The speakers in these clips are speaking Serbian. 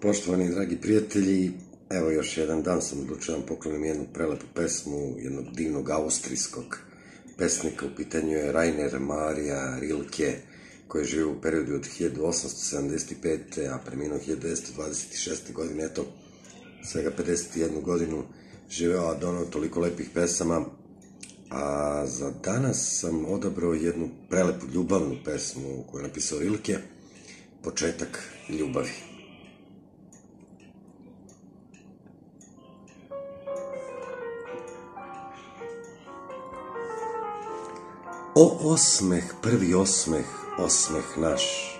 Poštovani dragi prijatelji, evo još jedan dan sam odlučio da poklonim jednu prelepu pesmu jednog divnog austrijskog pesnika. U pitanju je Rainer Maria Rilke, koji je živio u periodu od 1875. a preminuo 1926. godine. Eto, svega 51 godinu živeo, a donao toliko lepih pesama. A za danas sam odabrao jednu prelepu ljubavnu pesmu koju je napisao Rilke, Početak ljubavi. O osmeh, prvi osmeh, osmeh naš,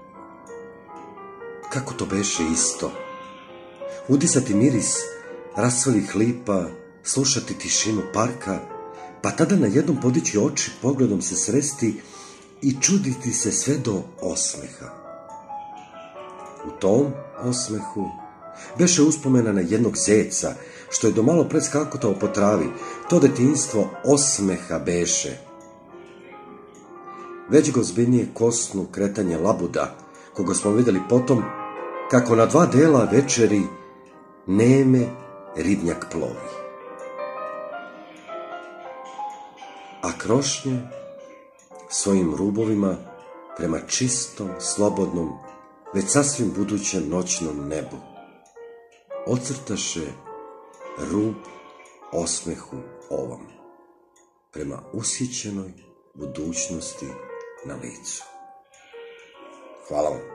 kako to beše isto, udisati miris rasvelih lipa, slušati tišinu parka, pa tada najednom podići oči, pogledom se sresti i čuditi se sve do osmeha. U tom osmehu beše uspomena na jednog zeca, što je do malo pre skakotao po travi. To detinjstvo osmeha beše. Već ga ozbiljnije kosnu kretanje labuda, koga smo videli potom, kako na dva dela večeri neme ribnjak plovi. A krošnje svojim rubovima prema čistom, slobodnom, već sasvim budućem noćnom nebu ocrtaše rub osmehu ovom, prema ushićenoj budućnosti na licu. Hvala vam.